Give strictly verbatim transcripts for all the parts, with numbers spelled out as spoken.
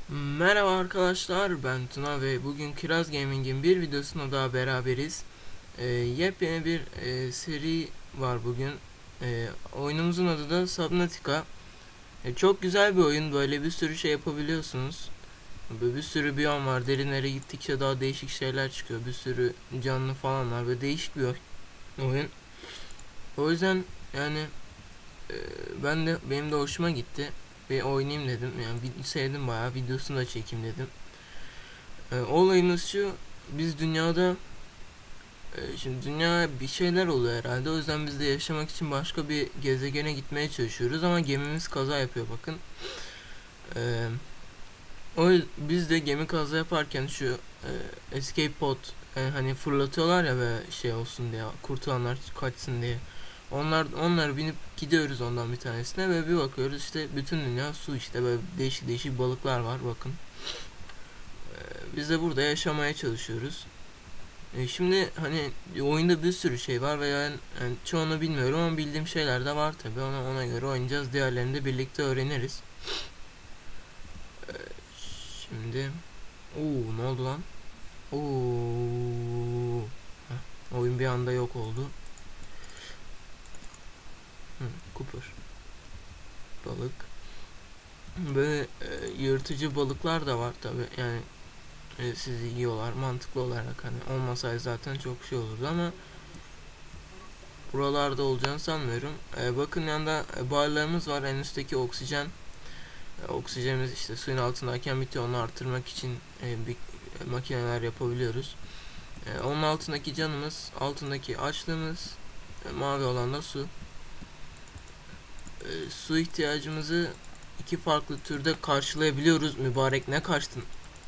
Merhaba arkadaşlar, ben Tuna ve bugün Kiraz Gaming'in bir videosuna daha beraberiz. Ee, yepyeni bir e, seri var bugün. Ee, oyunumuzun adı da Subnautica. Ee, çok güzel bir oyun, böyle bir sürü şey yapabiliyorsunuz. Böyle bir sürü biyom var, derinlere gittikçe daha değişik şeyler çıkıyor. Bir sürü canlı falan var ve değişik bir oyun. O yüzden yani e, ben de benim de hoşuma gitti ve oynayayım dedim. Yani sevdim, bayağı videosunu da çekeyim dedim. E, olayımız şu, biz dünyada e, şimdi dünya bir şeyler oluyor herhalde, o yüzden biz de yaşamak için başka bir gezegene gitmeye çalışıyoruz ama gemimiz kaza yapıyor, bakın. E, o biz de gemi kaza yaparken şu e, escape pod, e, hani fırlatıyorlar ya ve şey olsun diye, kurtulanlar kaçsın diye. Onlar onları binip gidiyoruz ondan bir tanesine ve bir bakıyoruz işte bütün dünya su, işte böyle değişik değişik balıklar var, bakın. E, biz de burada yaşamaya çalışıyoruz. E, şimdi hani oyunda bir sürü şey var ve yani, yani çoğunu bilmiyorum ama bildiğim şeyler de var tabi, ona ona göre oynayacağız, diğerlerini de birlikte öğreniriz. E, şimdi Oo, ne oldu lan? Oo. Heh, oyun bir anda yok oldu. Hı, Cooper balık. Böyle e, yırtıcı balıklar da var tabi, yani e, sizi yiyorlar mantıklı olarak, hani olmasaydı zaten çok şey olurdu ama buralarda olacağını sanmıyorum. Ee, bakın yanında e, barlarımız var. En üstteki oksijen. E, oksijenimiz işte suyun altındayken bitiyor. Onu artırmak için e, bir e, makineler yapabiliyoruz. E, onun altındaki canımız, altındaki açlığımız, e, mavi olan da su. E, su ihtiyacımızı iki farklı türde karşılayabiliyoruz. Mübarek, ne kaçtın?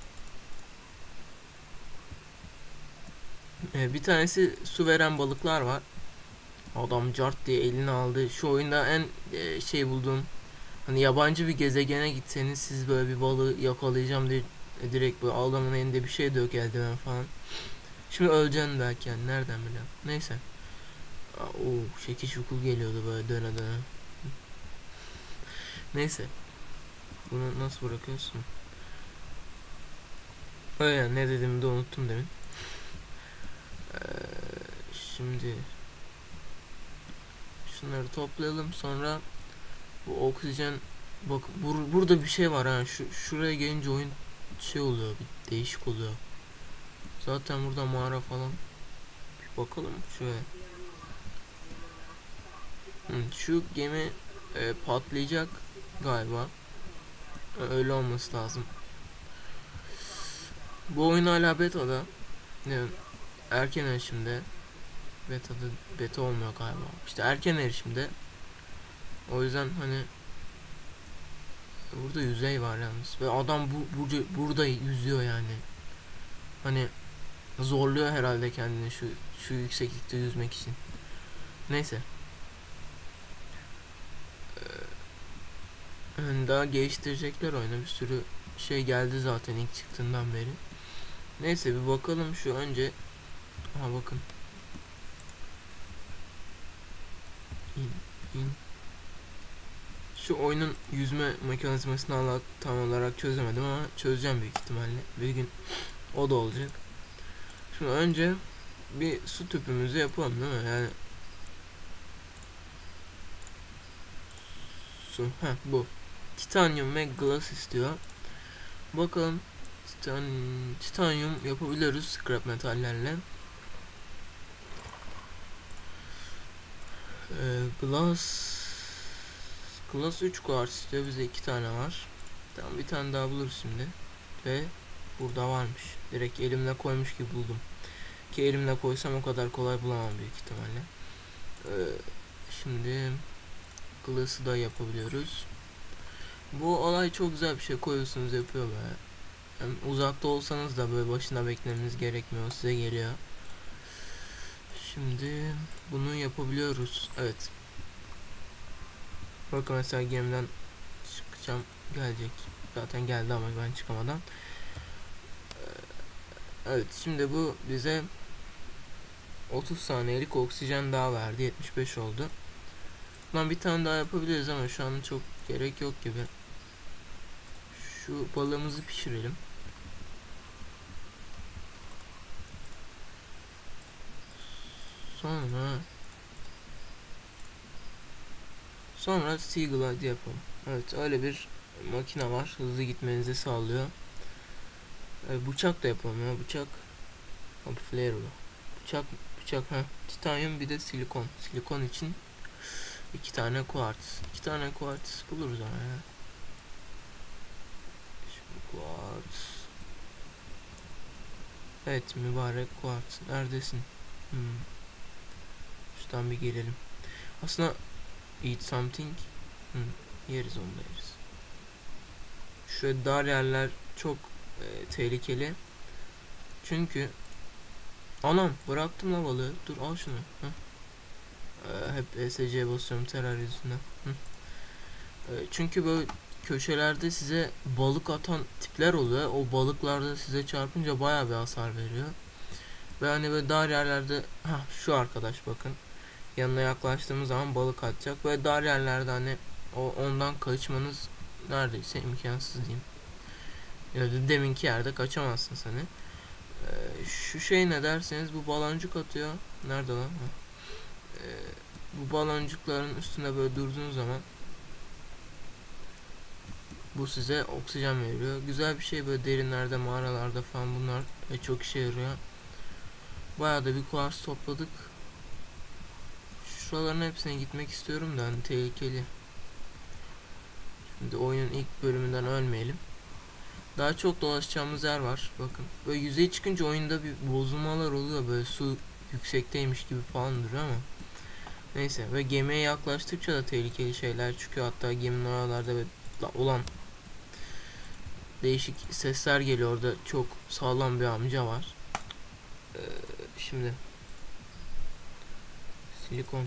E, bir tanesi su veren balıklar var. Adam cart diye elini aldı. Şu oyunda en e, şey bulduğum, hani yabancı bir gezegene gitseniz siz böyle bir balığı yakalayacağım diye e, direkt böyle adamın elinde bir şey dök, eldiven falan. Şimdi öleceksin belki, yani nereden bileyim. Neyse. Aa, Oo, şekil şukul geliyordu böyle döne döne. Neyse. Bunu nasıl bırakıyorsun? Öyle yani, ne dediğimi de unuttum demin. Ee, şimdi şunları toplayalım, sonra bu oksijen, bak bur burada bir şey var ha, şu şuraya gelince oyun şey oluyor, bir değişik oluyor. Zaten burada mağara falan. Bir bakalım şöyle. Hı, şu gemi e, patlayacak galiba. E, öyle olması lazım. Bu oyun hala beta'da. Yani erken erişimde. Beta'da beta olmuyor galiba. İşte erken erişimde. O yüzden hani burada yüzey var yalnız. Ve adam bu, burada, burada yüzüyor yani. Hani zorluyor herhalde kendini şu şu yükseklikte yüzmek için. Neyse. Yani daha geliştirecekler oyuna, bir sürü şey geldi zaten ilk çıktığından beri. Neyse bir bakalım şu önce. Aha bakın. İn, in. Şu oyunun yüzme mekanizmasını hala tam olarak çözemedim ama çözeceğim büyük ihtimalle. Bir gün o da olacak. Şimdi önce bir su tüpümüzü yapalım değil mi? Yani su. Heh, bu. Titanyum ve glass istiyor. Bakalım titan, titanyum yapabiliyoruz scrap metallerle. Ee, glass Glass üç kuars istiyor. Bize iki tane var. Tamam, bir tane daha buluruz şimdi. Ve burada varmış. Direkt elimle koymuş gibi buldum. Ki elimle koysam o kadar kolay bulamam büyük ihtimalle. Ee, şimdi Glass'ı da yapabiliyoruz. Bu olay çok güzel bir şey, koyuyorsunuz yapıyor böyle. Yani uzakta olsanız da böyle başına beklemeniz gerekmiyor. Size geliyor. Şimdi bunu yapabiliyoruz. Evet. Bakın mesela gemiden çıkacağım, gelecek. Zaten geldi ama ben çıkamadan. Evet, şimdi bu bize otuz saniyelik oksijen daha verdi. yetmiş beş oldu. Bundan bir tane daha yapabiliriz ama şu an çok gerek yok gibi. Şu balığımızı pişirelim. Sonra Sonra Sea Glide yapalım. Evet, öyle bir makine var. Hızlı gitmenizi sağlıyor. E, bıçak da yapalım ya. Bıçak. Flare. Bıçak, bıçak ha. Titanyum, bir de silikon. Silikon için iki tane kuartz. iki tane kuartz buluruz ama ya. Şimdi kuartz. Evet, mübarek kuartz. Neredesin? Hmm. Şuradan bir gelelim. Aslında eat something. Hmm. Yeriz, onu da yeriz. Şöyle dar yerler çok e, tehlikeli. Çünkü anam, bıraktım la balığı. Dur, al şunu. Heh. Ee, hep E S C'ye basıyorum terör yüzünden. Ee, çünkü böyle köşelerde size balık atan tipler oluyor. O balıklar da size çarpınca bayağı bir hasar veriyor. Ve hani böyle dar yerlerde, ha şu arkadaş bakın. Yanına yaklaştığımız zaman balık atacak. Böyle dar yerlerde hani o ondan kaçmanız neredeyse imkansız diyeyim. Ya da deminki yerde kaçamazsın hani. Ee, şu şey ne derseniz, bu baloncuk atıyor. Nerede lan? Ee, bu baloncukların üstünde böyle durduğunuz zaman bu size oksijen veriyor. Güzel bir şey, böyle derinlerde, mağaralarda falan bunlar e, çok işe yarıyor. Bayağı da bir kuars topladık. Şuraların hepsine gitmek istiyorum da hani tehlikeli. Şimdi oyunun ilk bölümünden ölmeyelim. Daha çok dolaşacağımız yer var. Bakın böyle yüzeye çıkınca oyunda bir bozulmalar oluyor. Böyle su yüksekteymiş gibi falan duruyor ama neyse. Ve gemiye yaklaştıkça da tehlikeli şeyler çıkıyor. Hatta geminin oralarda ve olan değişik sesler geliyor. Orada çok sağlam bir amca var. Ee, şimdi silikon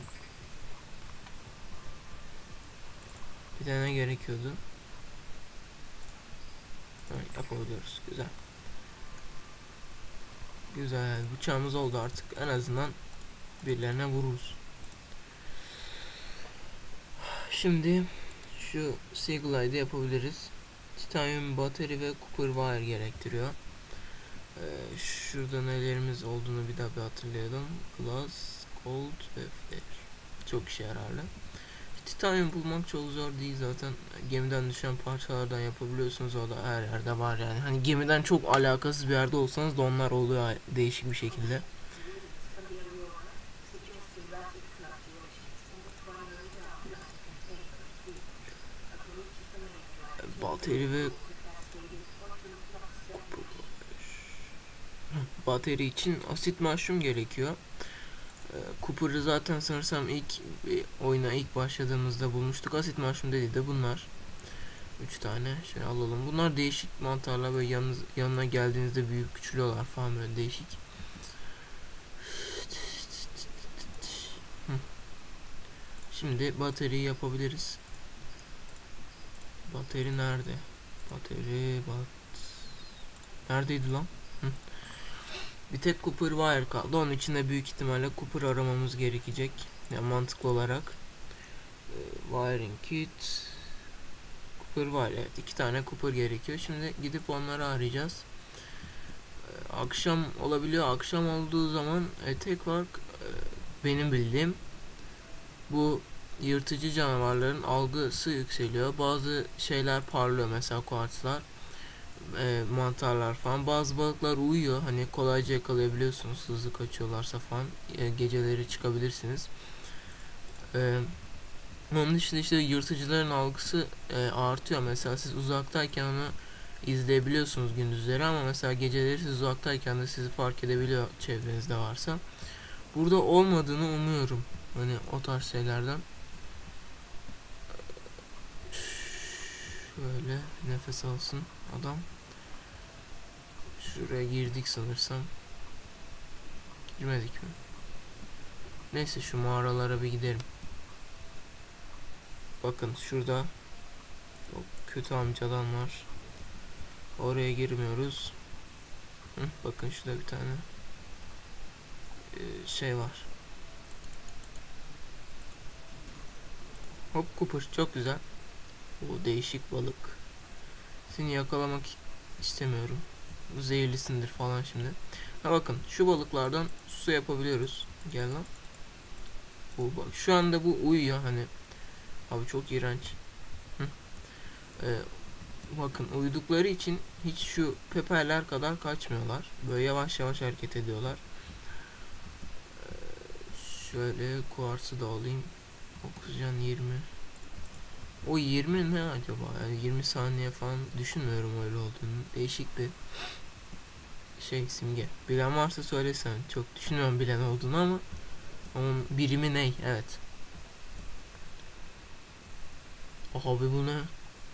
bir tane gerekiyordu. Evet, yapabiliyoruz. Güzel. Güzel. Bıçağımız oldu artık. En azından birilerine vururuz. Şimdi şu Sea Glide'ı yapabiliriz. Titanium bateri ve copper wire gerektiriyor. Ee, şurada nelerimiz olduğunu bir daha bir hatırlayalım. Glass, gold ve flare. Çok işe yararlı. Titanium bulmak çok zor değil zaten. Gemiden düşen parçalardan yapabiliyorsunuz. O da her yerde var yani. Hani gemiden çok alakasız bir yerde olsanız da onlar oluyor değişik bir şekilde. Bateri ve bateri için asit mushroom gerekiyor. Cooper'ı zaten sanırsam ilk oyuna ilk başladığımızda bulmuştuk. Asit mushroom dedi de bunlar. üç tane şey alalım. Bunlar değişik mantarlar, böyle yanınız, yanına geldiğinizde büyük küçülüyorlar falan, böyle değişik. Şimdi bateriyi yapabiliriz. Bateri nerede? Bateri bat neredeydi lan? Hı. Bir tek copper wire kaldı. Onun için de büyük ihtimalle copper aramamız gerekecek. Yani mantıklı olarak. Ee, wiring kit, copper wire. Evet, iki tane copper gerekiyor. Şimdi gidip onları arayacağız. Ee, akşam olabiliyor. Akşam olduğu zaman e, tek fark e, benim bildiğim bu yırtıcı canavarların algısı yükseliyor. Bazı şeyler parlıyor, mesela kuartzlar, e, mantarlar falan. Bazı balıklar uyuyor, hani kolayca yakalayabiliyorsunuz hızlı kaçıyorlarsa falan. E, geceleri çıkabilirsiniz. E, onun dışında işte yırtıcıların algısı e, artıyor. Mesela siz uzaktayken onu izleyebiliyorsunuz gündüzleri, ama mesela geceleri siz uzaktayken de sizi fark edebiliyor çevrenizde varsa. Burada olmadığını umuyorum, hani o tarz şeylerden. Şöyle nefes alsın adam. Şuraya girdik sanırsam. Girmedik mi? Neyse, şu mağaralara bir gidelim. Bakın şurada o kötü amcadan var. Oraya girmiyoruz. Hı, bakın şurada bir tane e, şey var. Hop, Cooper, çok güzel. Bu değişik balık. Seni yakalamak istemiyorum. Zehirlisindir falan şimdi. Ha bakın, şu balıklardan su yapabiliyoruz. Gel lan. Bu bak, şu anda bu uyuyor hani. Abi çok iğrenç. Hı. Ee, bakın, uyudukları için hiç şu peperler kadar kaçmıyorlar. Böyle yavaş yavaş hareket ediyorlar. Ee, şöyle kuarsı da alayım. Oksijen yirmi. O yirmi ne acaba? Yani yirmi saniye falan, düşünmüyorum öyle olduğunu. Değişik bir şey simge. Bilen varsa söylesen. Çok düşünmüyorum bilen olduğunu ama onun birimi ne? Evet. Abi bu ne?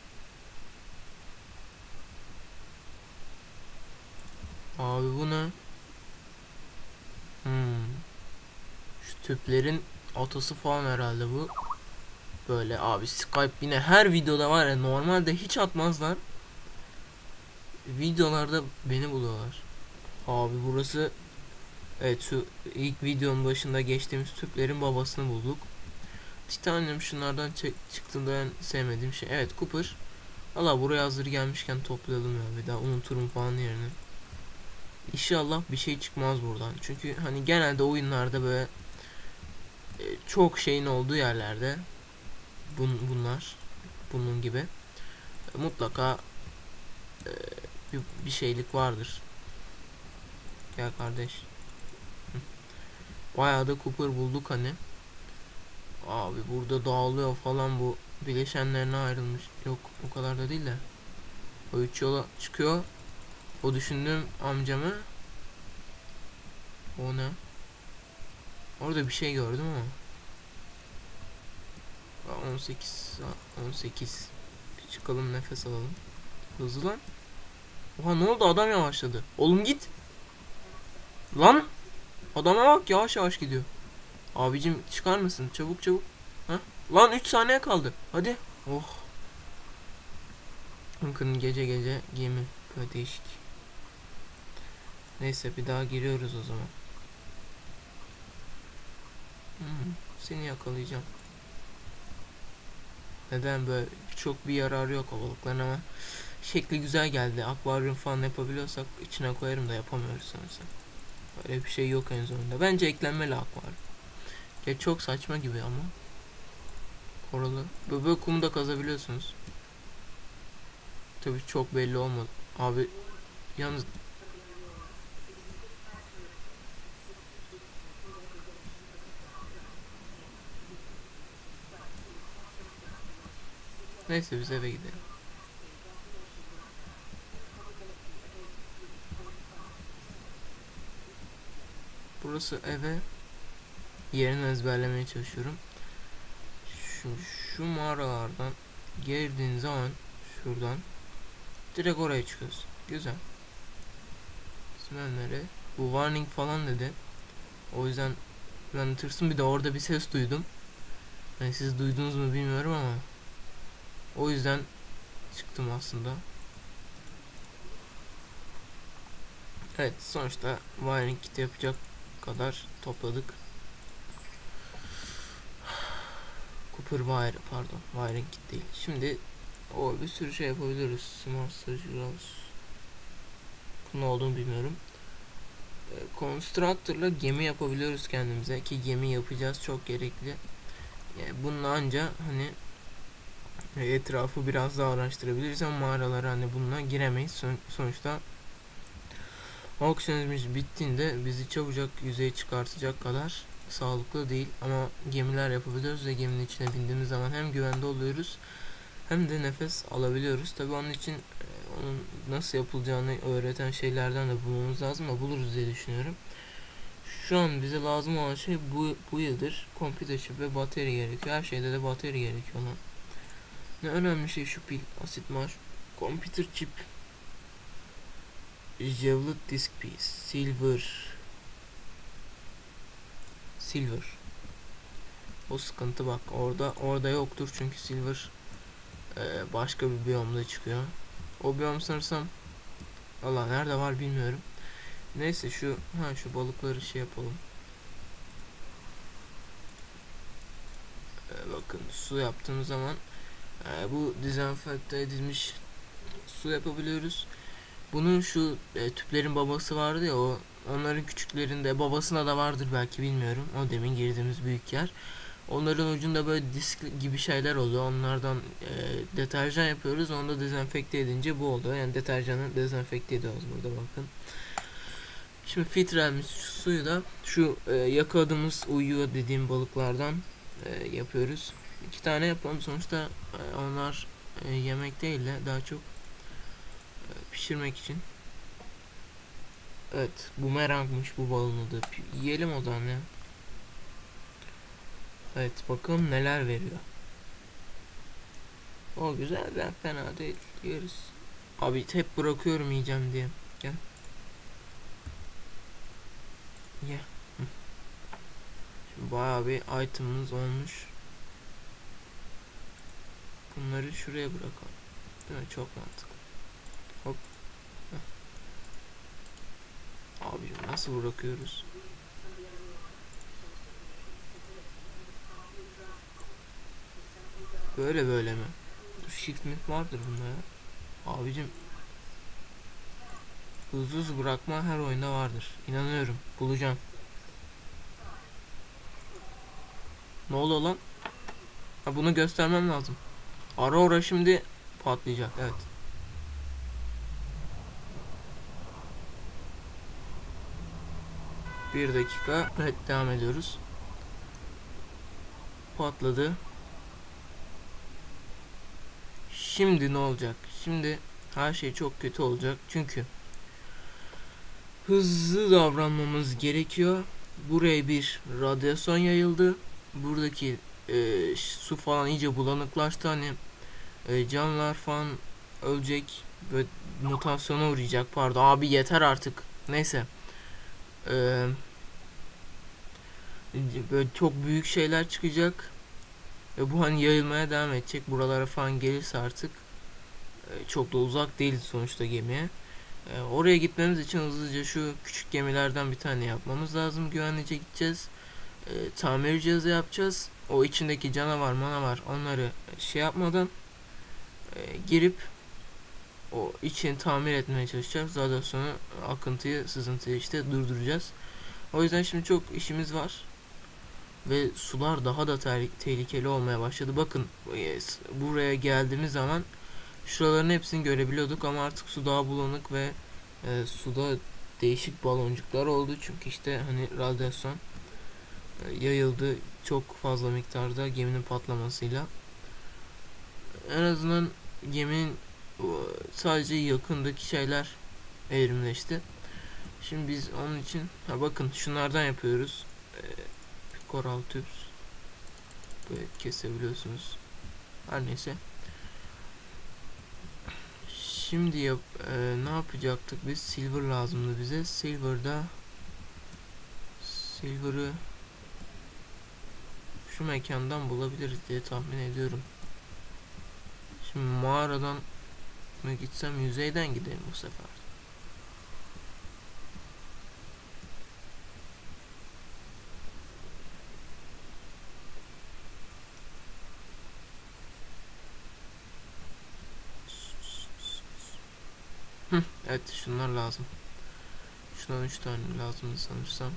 Abi bu ne? Hmm. Şu tüplerin atası falan herhalde bu. Böyle abi, Skype yine her videoda var ya, normalde hiç atmazlar. Videolarda beni buluyorlar. Abi burası, evet, şu ilk videonun başında geçtiğimiz tüplerin babasını bulduk. Titanium şunlardan çıktığında en sevmediğim şey. Evet, Cooper. Valla buraya hazır gelmişken toplayalım ya, bir daha unuturum falan yerine. İnşallah bir şey çıkmaz buradan. Çünkü hani genelde oyunlarda böyle e, çok şeyin olduğu yerlerde bun, bunlar bunun gibi e, mutlaka e, bir, bir şeylik vardır. Gel kardeş. Hı. Bayağı da Cooper bulduk hani. Abi burada dağılıyor falan, bu bileşenlerine ayrılmış. Yok, o kadar da değil de. O üç yola çıkıyor. O düşündüğüm amcamı. O ne? Orada bir şey gördüm ama. on sekiz on sekiz. Bir çıkalım, nefes alalım. Hızlı lan. Oha, ne oldu, adam yavaşladı. Oğlum git. Lan. Adama bak, yavaş yavaş gidiyor. Abicim çıkar mısın? Çabuk çabuk. Ha? Lan üç saniye kaldı. Hadi. Oh. Bakın, gece gece gemi. Böyle değişik. Neyse, bir daha giriyoruz o zaman. Hmm, seni yakalayacağım. Neden, böyle çok bir yararı yok o balıkların ama şekli güzel geldi. Akvaryum falan yapabiliyorsak içine koyarım da yapamıyoruz sanırsam. Öyle bir şey yok en sonunda. Bence eklenmeli akvaryum. Ya çok saçma gibi ama. Oralı. Böyle, böyle kumu da kazabiliyorsunuz. Tabii çok belli olmadı. Abi yalnız neyse, biz eve gidelim. Burası eve. Yerini ezberlemeye çalışıyorum. Şu, şu mağaralardan girdiğin zaman şuradan direkt oraya çıkıyorsun. Güzel. İsmenleri. Bu warning falan dedi. O yüzden ben tırsım, bir de orada bir ses duydum. Yani siz duydunuz mu bilmiyorum ama o yüzden çıktım aslında. Evet, sonuçta wiring kit yapacak kadar topladık. Cooper wire, pardon, wiring kit değil. Şimdi o bir sürü şey yapabiliriz. Smart Surgicals. Ne olduğunu bilmiyorum. E, Constructor'la gemi yapabiliyoruz kendimize, ki gemi yapacağız, çok gerekli. Yani bununla anca hani etrafı biraz daha araştırabiliriz ama mağaralara hani bununla giremeyiz. Son, sonuçta oksijenimiz bittiğinde bizi çabucak yüzeye çıkartacak kadar sağlıklı değil, ama gemiler yapabiliyoruz ve geminin içine bindiğimiz zaman hem güvende oluyoruz hem de nefes alabiliyoruz. Tabii onun için e, onun nasıl yapılacağını öğreten şeylerden de bulmamız lazım, ama buluruz diye düşünüyorum. Şu an bize lazım olan şey bu, bu yıldır computer chip ve batarya gerekiyor. Her şeyde de batarya gerekiyor lan. Ne önemli şey şu pil, asit var. Computer chip, Jeweled disk piece, silver. Silver. O sıkıntı, bak orada orada yoktur çünkü silver e, başka bir biyomda çıkıyor. O biyom sanırsam, Allah nerede var bilmiyorum. Neyse, şu ha şu balıkları şey yapalım. E, bakın, su yaptığımız zaman e, bu dezenfekte edilmiş su yapabiliyoruz. Bunun şu e, tüplerin babası vardı ya, o onların küçüklerinde babasına da vardır belki, bilmiyorum. O demin girdiğimiz büyük yer. Onların ucunda böyle disk gibi şeyler oluyor. Onlardan e, deterjan yapıyoruz. Onu da dezenfekte edince bu oluyor. Yani deterjanı dezenfekte ediyoruz burada, bakın. Şimdi filtrelmiş suyu da şu e, yakaladığımız uyuyor dediğim balıklardan e, yapıyoruz. İki tane yapalım. Sonuçta e, onlar e, yemek değil de daha çok e, pişirmek için. Evet, bumerangmış bu balığın adı. Yiyelim o zaman ya. Evet, bakalım neler veriyor. O güzel, ben fena değil. Yeriz. Abi hep bırakıyorum yiyeceğim diye. Gel. Ye. Hı. Şimdi bayağı bir item'ımız olmuş. Bunları şuraya bırakalım. Değil mi? Çok mantıklı. Hop. Heh. Abi nasıl bırakıyoruz? Böyle böyle mi? Shift mi vardır bunda ya. Abicim, hızlı hızlı bırakma her oyunda vardır. İnanıyorum. Bulacağım. Ne oluyor lan? Ha, bunu göstermem lazım. Ara ara şimdi patlayacak. Evet. Bir dakika. Evet, devam ediyoruz. Patladı. Şimdi ne olacak? Şimdi her şey çok kötü olacak. Çünkü hızlı davranmamız gerekiyor. Buraya bir radyasyon yayıldı. Buradaki e, su falan iyice bulanıklaştı. Hani e, canlılar falan ölecek ve mutasyona uğrayacak. Pardon abi, yeter artık. Neyse. E, böyle çok büyük şeyler çıkacak. Ve bu hani yayılmaya devam edecek. Buralara falan gelirse artık e, çok da uzak değil sonuçta gemiye. E, oraya gitmemiz için hızlıca şu küçük gemilerden bir tane yapmamız lazım. Güvenlice gideceğiz. E, tamir cihazı yapacağız. O içindeki canavar manavar onları şey yapmadan e, girip o içini tamir etmeye çalışacağız. Daha sonra akıntıyı, sızıntıyı işte durduracağız. O yüzden şimdi çok işimiz var. Ve sular daha da tehlikeli olmaya başladı. Bakın buraya geldiğimiz zaman şuraların hepsini görebiliyorduk ama artık su daha bulanık ve e, suda değişik baloncuklar oldu. Çünkü işte hani radyasyon e, yayıldı çok fazla miktarda geminin patlamasıyla. En azından geminin e, sadece yakındaki şeyler evrimleşti. Şimdi biz onun için ha bakın şunlardan yapıyoruz. E, Coral tubes böyle kesebiliyorsunuz. Her neyse. Şimdi yap, e, ne yapacaktık biz? Silver lazımdı bize. Silver'da Silver'ı şu mekandan bulabiliriz diye tahmin ediyorum. Şimdi mağaradan mı gitsem, yüzeyden gidelim bu sefer. Hı, evet şunlar lazım. Şundan üç tane lazımdı sanırsam.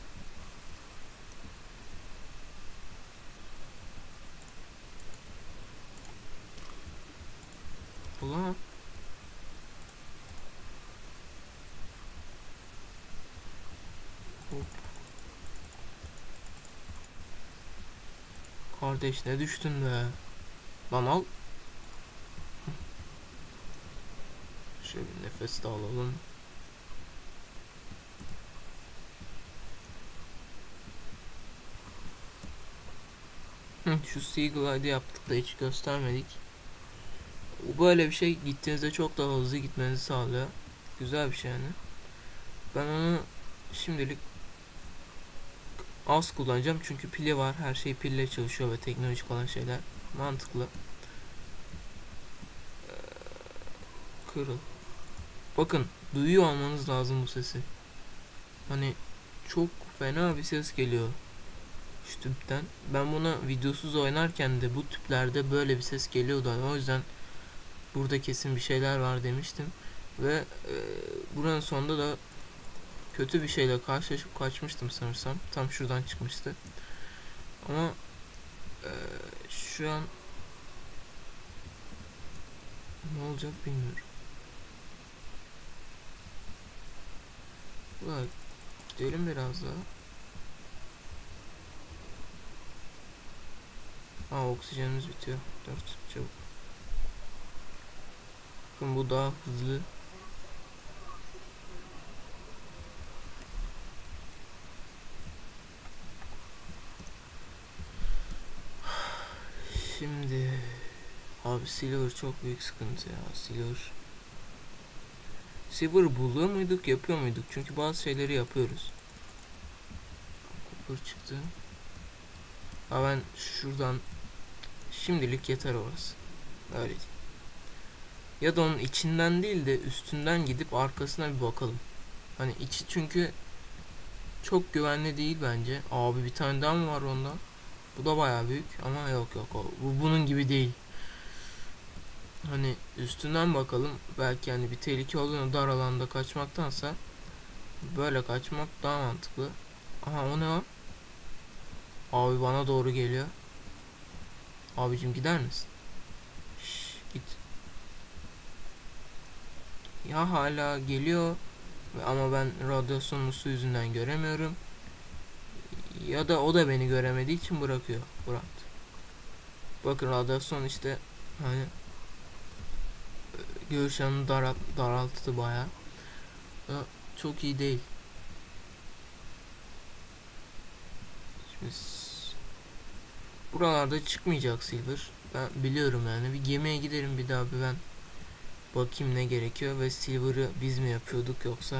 Ulan. Hop. Kardeş ne düştün be. Lan al. Şöyle bir nefes de alalım. Hı, şu Seagull'ı yaptık da hiç göstermedik. Böyle bir şey gittiğinizde çok daha hızlı gitmenizi sağlıyor. Güzel bir şey yani. Ben onu şimdilik az kullanacağım çünkü pili var. Her şey pille çalışıyor ve teknolojik olan şeyler mantıklı. Kırıl. Bakın duyuyor olmanız lazım bu sesi. Hani çok fena bir ses geliyor şu tüpten. Ben buna videosuz oynarken de bu tüplerde böyle bir ses geliyordu. Yani o yüzden burada kesin bir şeyler var demiştim. Ve e, buranın sonunda da kötü bir şeyle karşılaşıp kaçmıştım sanırsam. Tam şuradan çıkmıştı. Ama e, şu an ne olacak bilmiyorum. Ulan gidelim biraz daha. Aa, oksijenimiz bitiyor. Dört çabuk. Bakın bu daha hızlı. Şimdi abi Silver çok büyük sıkıntı ya. Silver Silver buluyor muyduk, yapıyor muyduk? Çünkü bazı şeyleri yapıyoruz. Copper çıktı. Ha, ben şuradan şimdilik yeter orası. Öyle değil. Ya da onun içinden değil de üstünden gidip arkasına bir bakalım. Hani içi çünkü çok güvenli değil bence. Abi bir tane daha mı var onda? Bu da bayağı büyük ama yok yok o. Bu bunun gibi değil. Hani üstünden bakalım. Belki yani bir tehlike olduğunu dar alanda kaçmaktansa böyle kaçmak daha mantıklı. Aha, o ne o? Abi bana doğru geliyor. Abicim gider misin? Şş, git. Ya hala geliyor ama ben radyasyonlu su yüzünden göremiyorum. Ya da o da beni göremediği için bırakıyor. Bıraktı. Bakın radyasyon işte hani görüş alanını daralt, daralttı bayağı. Çok iyi değil. Şimdi buralarda çıkmayacak Silver. Ben biliyorum yani. Bir gemiye giderim bir daha bir ben bakayım ne gerekiyor ve Silver'ı biz mi yapıyorduk yoksa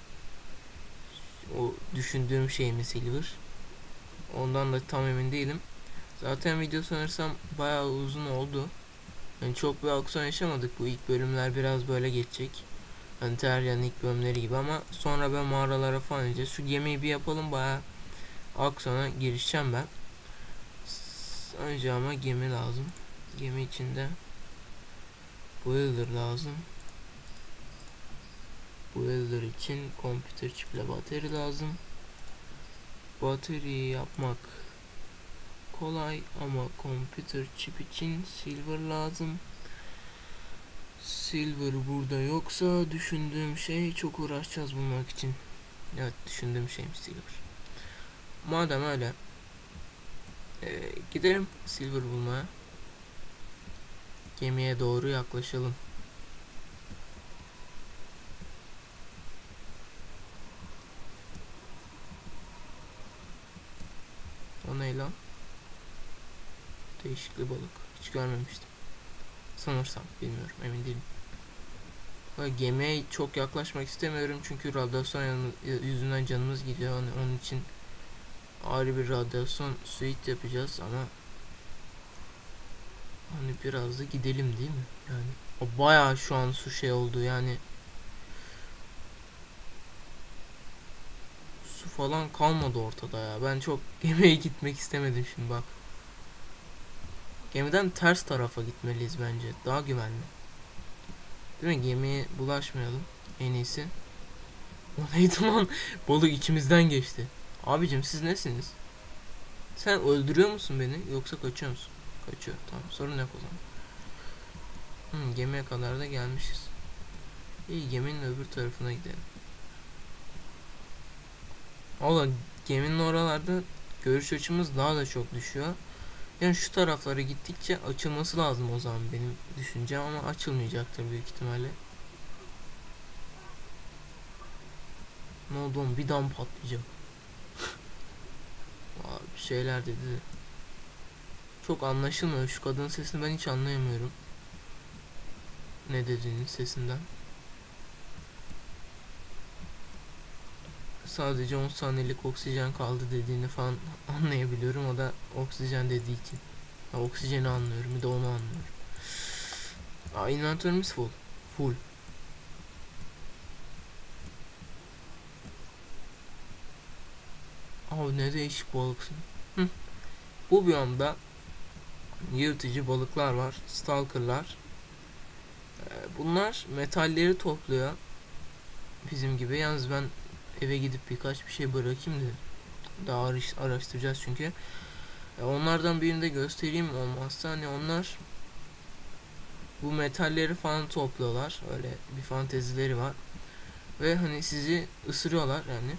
o düşündüğüm şey mi Silver? Ondan da tam emin değilim. Zaten video sanırsam bayağı uzun oldu. Yani çok bir aksiyon yaşamadık. Bu ilk bölümler biraz böyle geçecek. Hani Terraria'nın ilk bölümleri gibi ama sonra ben mağaralara falan ineceğiz. Şu gemiyi bir yapalım, bayağı aksiyona girişeceğim ben. Önce ama gemi lazım. Gemi içinde boiler lazım. Boiler için computer çiple bateri lazım. Bateriyi yapmak kolay ama computer chip için silver lazım. Silver burada yoksa düşündüğüm şey, çok uğraşacağız bulmak için. Evet, düşündüğüm şeyim silver. Madem öyle e, gidelim silver bulmaya. Gemiye doğru yaklaşalım. O ne lan? Değişik bir balık. Hiç görmemiştim. Sanırsam, bilmiyorum, emin değilim. Gemiye çok yaklaşmak istemiyorum çünkü radyasyon yüzünden canımız gidiyor. Yani onun için ayrı bir radyasyon suite yapacağız ama hani biraz da gidelim değil mi? Yani o bayağı şu an su şey oldu yani. Su falan kalmadı ortada ya. Ben çok gemiye gitmek istemedim şimdi bak. Gemiden ters tarafa gitmeliyiz bence. Daha güvenli. Değil mi? Gemiye bulaşmayalım. En iyisi. O neydi lan? Balık içimizden geçti. Abicim siz nesiniz? Sen öldürüyor musun beni yoksa kaçıyor musun? Kaçıyor. Tamam, sorun yok o zaman. Hmm, gemiye kadar da gelmişiz. İyi, geminin öbür tarafına gidelim. Oğlum geminin oralarda görüş açımız daha da çok düşüyor. Yani şu taraflara gittikçe açılması lazım o zaman benim düşüncem ama açılmayacaktır büyük ihtimalle. Ne oldu oğlum, bir dam patlayacak. Abi bir şeyler dedi. Çok anlaşılmıyor, şu kadının sesini ben hiç anlayamıyorum. Ne dediğini sesinden. Sadece on saniyelik oksijen kaldı dediğini falan anlayabiliyorum. O da oksijen dediği için. Ha, oksijeni anlıyorum, bir de onu anlıyorum. Aa, inventörümüz full. Full. Abi ne değişik balıksın. Hı. Bu biyomda yırtıcı balıklar var. Stalker'lar. Bunlar metalleri topluyor. Bizim gibi. Yalnız ben eve gidip birkaç bir şey bırakayım da daha araştıracağız çünkü. Onlardan birini de göstereyim olmazsa. Hani onlar bu metalleri falan topluyorlar. Öyle bir fantezileri var. Ve hani sizi ısırıyorlar yani.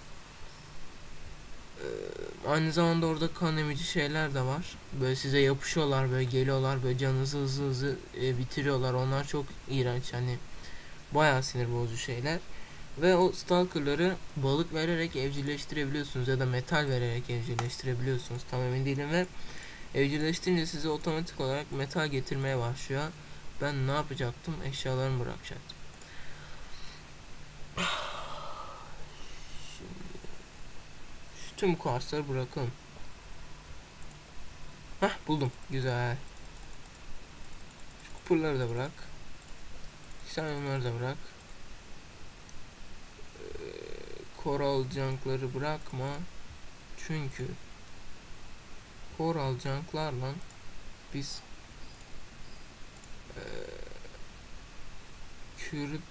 Ee, aynı zamanda orada kan emici şeyler de var. Böyle size yapışıyorlar, böyle geliyorlar, böyle canınızı hızlı hızlı e, bitiriyorlar. Onlar çok iğrenç, hani bayağı sinir bozucu şeyler. Ve o stalkerları balık vererek evcilleştirebiliyorsunuz ya da metal vererek evcilleştirebiliyorsunuz. Tam emin değilim ve evcilleştirince size otomatik olarak metal getirmeye başlıyor. Ben ne yapacaktım? Eşyalarımı bırakacaktım. Şu tüm kuarsları bırakalım. Hah, buldum. Güzel. Şu kupurları da bırak. Sen onları da bırak. Ee, Coral junk'ları bırakma. Çünkü coral junk'larla biz e, kürüt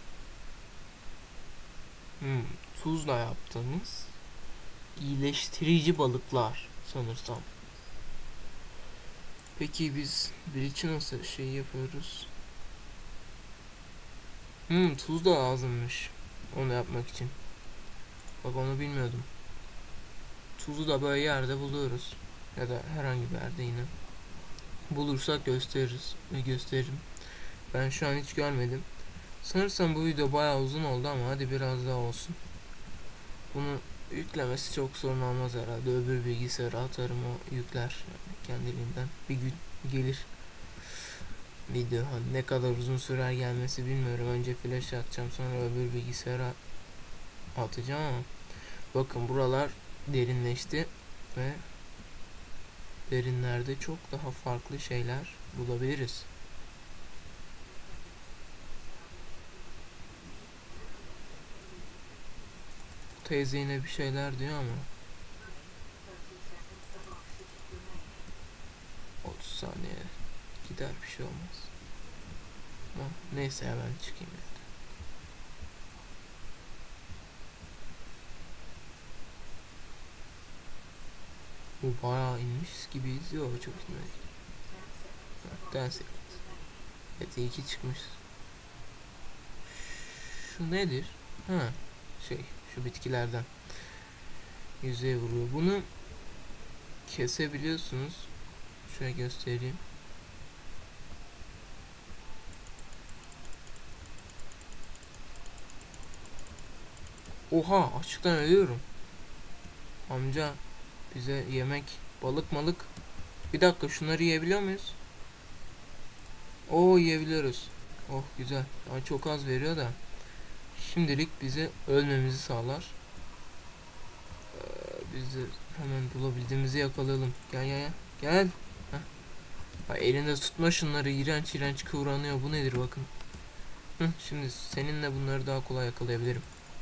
hmm, tuzla yaptığımız iyileştirici balıklar sanırsam. Peki biz bir için nasıl şey yapıyoruz? Hmm, tuz da lazımmış onu yapmak için. Bak, onu bilmiyordum. Tuzu da böyle yerde buluyoruz. Ya da herhangi bir yerde yine. Bulursak gösteririz ve gösteririm. Ben şu an hiç görmedim. Sanırsam bu video bayağı uzun oldu ama hadi biraz daha olsun. Bunu yüklemesi çok sorun olmaz herhalde. Öbür bilgisayara atarım, o yükler yani kendiliğinden. Bir gün gelir video. Hani ne kadar uzun sürer gelmesi bilmiyorum. Önce flash atacağım, sonra öbür bilgisayara atacağım ama bakın buralar derinleşti ve derinlerde çok daha farklı şeyler bulabiliriz. Teyze yine bir şeyler diyor ama otuz saniye gider, bir şey olmaz. Ama neyse ya, ben çıkayım yani. Bu bayağı inmiş gibi izliyor, çok inmiş. Dans et. Evet, iyi ki çıkmış. Şu nedir? Ha, şey, şu bitkilerden yüzeye vuruyor. Bunu kesebiliyorsunuz. Şöyle göstereyim. Oha, açlıktan ölüyorum. Amca bize yemek, balık malık. Bir dakika, şunları yiyebiliyor muyuz? Oo, yiyebiliyoruz. Oh, güzel. Yani çok az veriyor da şimdilik bizi ölmemizi sağlar. Ee, biz de hemen bulabildiğimizi yakalayalım. Gel gel gel. Gel. Heh. Bak, elinde tutma şunları, iğrenç iğrenç kıvranıyor. Bu nedir bakın. Hı, şimdi seninle bunları daha kolay yakalayabilirim.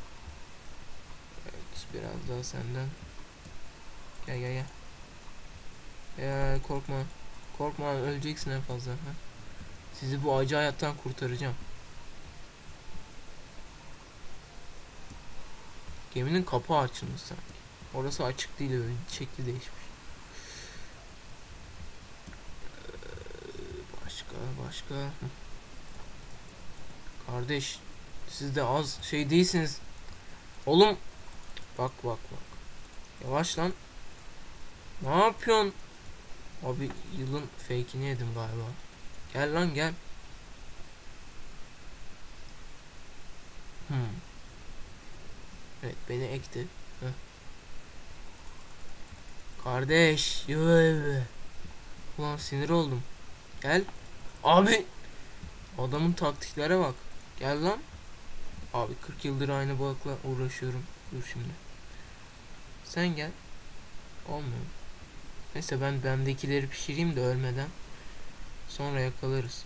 Evet, biraz daha senden. Gel gel gel. Ee, korkma. Korkma, öleceksin en fazla. Heh. Sizi bu acı hayattan kurtaracağım. Geminin kapağı açılmış sanki. Orası açık değil, öyle şekli değişmiş. Ee, başka başka. Hı. Kardeş, siz de az şey değilsiniz. Oğlum, bak bak bak. Yavaş lan. Ne yapıyorsun? Abi, yılın fake'ini yedim galiba. Gel lan gel. Hmm. Evet, beni ekti. Heh. Kardeş. Yoo. Ulan sinir oldum. Gel. Abi. Adamın taktiklere bak. Gel lan. Abi, kırk yıldır aynı balıkla uğraşıyorum. Dur şimdi. Sen gel. Olmuyor. Neyse, ben bendekileri pişireyim de ölmeden. Sonra yakalarız.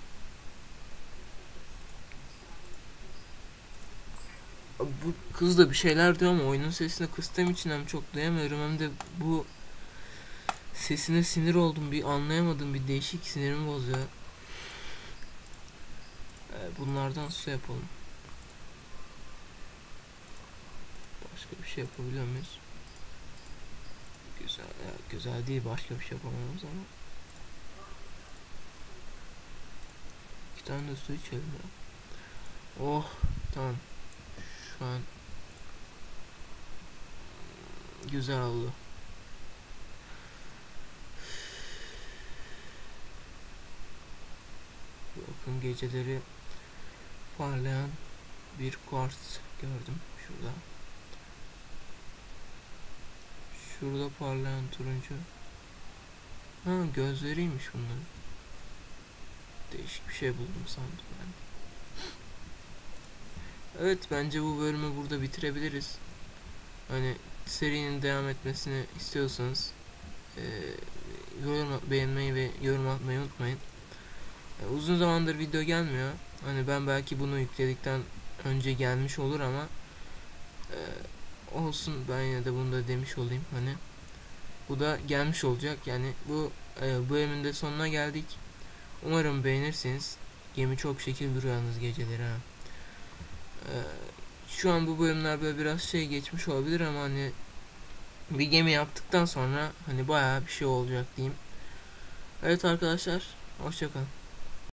Bu kız da bir şeyler diyor ama oyunun sesini kıstığım için hem çok duyamıyorum hem de bu sesine sinir oldum, bir anlayamadım, bir değişik, sinirimi bozuyor. bunlardan su yapalım. Başka bir şey yapabiliyor muyuz? Güzel, ya, güzel değil, başka bir şey yapamamız ama. İki tane de su içelim ya. Oh, tamam. Şu an güzel oldu. Bakın, geceleri parlayan bir kuartz gördüm şurada. Şurada parlayan turuncu. Ha, gözleriymiş bunların. Değişik bir şey buldum sandım ben. Evet, bence bu bölümü burada bitirebiliriz. Hani serinin devam etmesini istiyorsanız e, yorum beğenmeyi ve yorum atmayı unutmayın. E, uzun zamandır video gelmiyor. Hani ben belki bunu yükledikten önce gelmiş olur ama e, olsun, ben yine de bunu da demiş olayım. Hani bu da gelmiş olacak. Yani bu e, bölümün de sonuna geldik. Umarım beğenirsiniz. Gemi çok şekil duruyor yalnız geceleri ha. E, şu an bu bölümler böyle biraz şey geçmiş olabilir ama hani bir gemi yaptıktan sonra hani bayağı bir şey olacak diyeyim. Evet arkadaşlar, hoşça kalın.